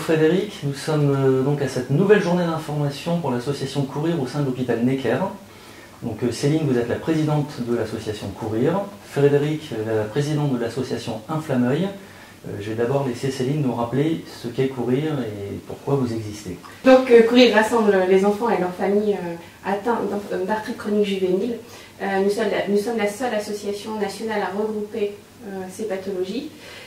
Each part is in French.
Frédéric, nous sommes donc à cette nouvelle journée d'information pour l'association Courir au sein de l'hôpital Necker. Donc Céline, vous êtes la présidente de l'association Courir, Frédéric, la présidente de l'association Inflammeuil. Je vais d'abord laisser Céline nous rappeler ce qu'est Courir et pourquoi vous existez. Donc Courir rassemble les enfants et leurs familles atteints d'arthrite chronique juvénile. Nous sommes la seule association nationale à regrouper ces pathologies.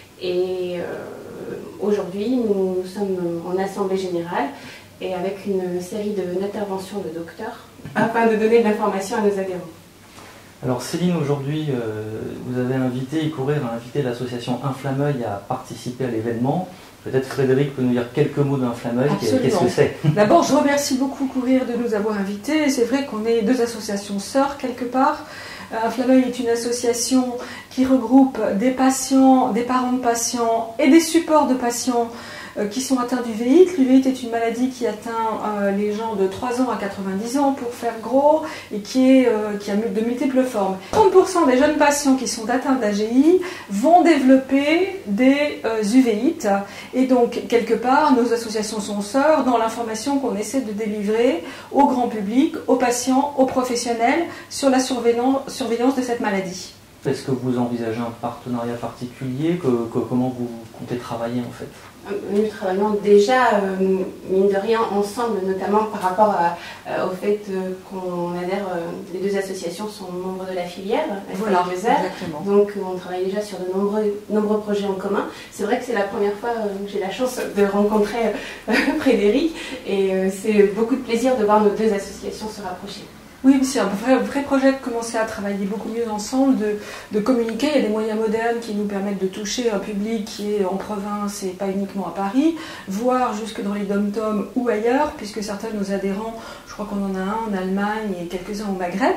Et aujourd'hui, nous sommes en assemblée générale et avec une série d'interventions de docteurs afin de donner de l'information à nos adhérents. Alors Céline, aujourd'hui, vous avez invité, Courir a invité l'association Inflammeuil à participer à l'événement. Peut-être Frédéric peut nous dire quelques mots d'Inflammeuil. Qu'est-ce que c'est? D'abord, je remercie beaucoup Courir de nous avoir invités. C'est vrai qu'on est deux associations sœurs quelque part. Inflammeuil est une association qui regroupe des patients, des parents de patients et des supports de patients qui sont atteints d'UVEIT. L'UVEIT est une maladie qui atteint les gens de 3 ans à 90 ans pour faire gros et qui a de multiples formes. 30% des jeunes patients qui sont atteints d'AGI vont développer des UVEIT et donc quelque part nos associations sont sœurs dans l'information qu'on essaie de délivrer au grand public, aux patients, aux professionnels sur la surveillance de cette maladie. Est-ce que vous envisagez un partenariat particulier? Comment vous comptez travailler en fait? Nous travaillons déjà, mine de rien, ensemble, notamment par rapport au fait qu'on adhère, les deux associations sont membres de la filière, voilà, exactement. Donc on travaille déjà sur de nombreux projets en commun. C'est vrai que c'est la première fois que j'ai la chance de rencontrer Frédéric et c'est beaucoup de plaisir de voir nos deux associations se rapprocher. Oui, c'est un vrai projet de commencer à travailler beaucoup mieux ensemble, de communiquer. Il y a des moyens modernes qui nous permettent de toucher un public qui est en province et pas uniquement à Paris, voire jusque dans les dom-toms ou ailleurs, puisque certains de nos adhérents, je crois qu'on en a un en Allemagne et quelques-uns au Maghreb.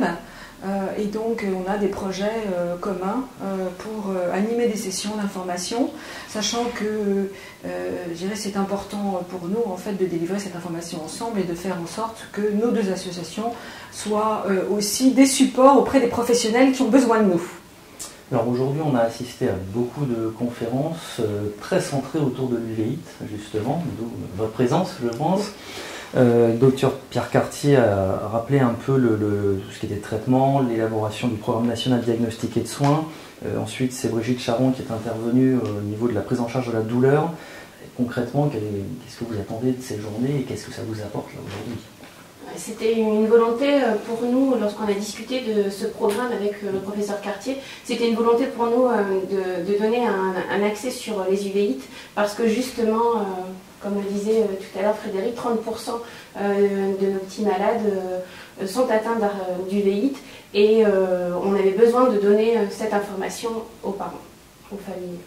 Et donc on a des projets communs pour animer des sessions d'information, sachant que je dirais c'est important pour nous en fait de délivrer cette information ensemble et de faire en sorte que nos deux associations soient aussi des supports auprès des professionnels qui ont besoin de nous. Alors aujourd'hui on a assisté à beaucoup de conférences très centrées autour de l'UVEIT justement, d'où votre présence je pense. Docteur Pierre Cartier a rappelé un peu tout ce qui était traitement, l'élaboration du programme national diagnostic et de soins. Ensuite, c'est Brigitte Charon qui est intervenue au niveau de la prise en charge de la douleur. Et concrètement, qu'est-ce que vous attendez de ces journées et qu'est-ce que ça vous apporte aujourd'hui? C'était une volonté pour nous, lorsqu'on a discuté de ce programme avec le professeur Cartier, c'était une volonté pour nous de donner un accès sur les UVEIT parce que justement, comme le disait tout à l'heure Frédéric, 30% de nos petits malades sont atteints d'UVEIT et on avait besoin de donner cette information aux parents, aux familles.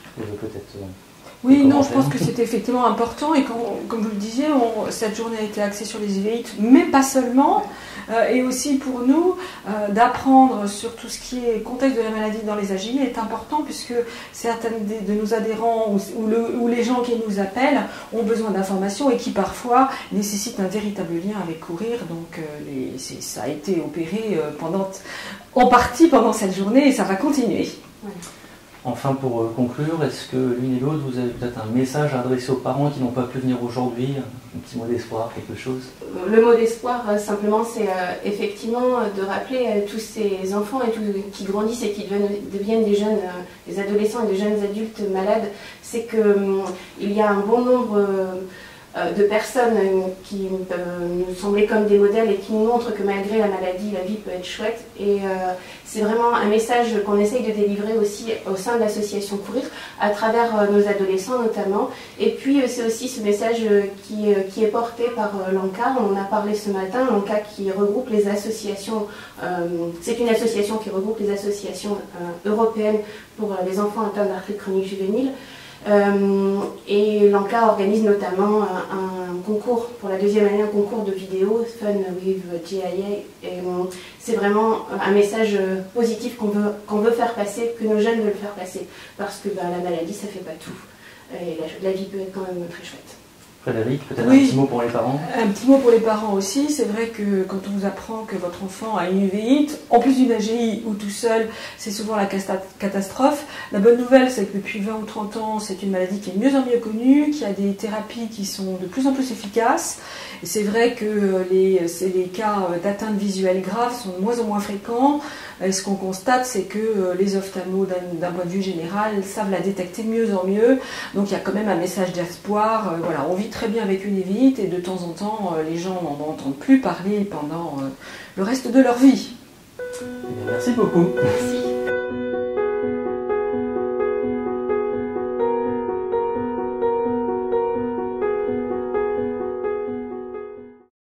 Oui, non, je pense que c'était effectivement important et comme vous le disiez, cette journée a été axée sur les UVEIT, mais pas seulement, et aussi pour nous d'apprendre sur tout ce qui est contexte de la maladie dans les AGI est important puisque certains de nos adhérents ou les gens qui nous appellent ont besoin d'informations et qui parfois nécessitent un véritable lien avec Courir, donc ça a été opéré en partie pendant cette journée et ça va continuer. Ouais. Enfin, pour conclure, est-ce que l'une et l'autre, vous avez peut-être un message à adresser aux parents qui n'ont pas pu venir aujourd'hui, un petit mot d'espoir, quelque chose? Le mot d'espoir, simplement, c'est effectivement de rappeler à tous ces enfants qui grandissent et qui deviennent des adolescents et des jeunes adultes malades, c'est qu'il y a un bon nombre de personnes qui nous semblaient comme des modèles et qui nous montrent que malgré la maladie, la vie peut être chouette. Et c'est vraiment un message qu'on essaye de délivrer aussi au sein de l'association Courir, à travers nos adolescents notamment. Et puis c'est aussi ce message qui est porté par l'ANCA. On en a parlé ce matin, l'ANCA qui regroupe les associations, c'est une association qui regroupe les associations européennes pour les enfants atteints d'arthrite chronique juvénile. Et l'ANCA organise notamment un concours, pour la deuxième année, un concours de vidéos, Fun with GIA, et c'est vraiment un message positif qu'on veut faire passer, que nos jeunes veulent faire passer, parce que la maladie ça fait pas tout, et la vie peut être quand même très chouette. Frédéric, peut-être Oui. un petit mot pour les parents. Un petit mot pour les parents aussi. C'est vrai que quand on vous apprend que votre enfant a une uvéite, en plus d'une AGI ou tout seul, c'est souvent la catastrophe. La bonne nouvelle, c'est que depuis 20 ou 30 ans, c'est une maladie qui est de mieux en mieux connue, qui a des thérapies qui sont de plus en plus efficaces. Et c'est vrai que les cas d'atteinte visuelle grave sont de moins en moins fréquents. Et ce qu'on constate, c'est que les ophtalmos, d'un point de vue général, savent la détecter de mieux en mieux. Donc il y a quand même un message d'espoir. Voilà, on vit très bien avec une évite et de temps en temps, les gens n'en entendent plus parler pendant le reste de leur vie. Merci beaucoup. Merci.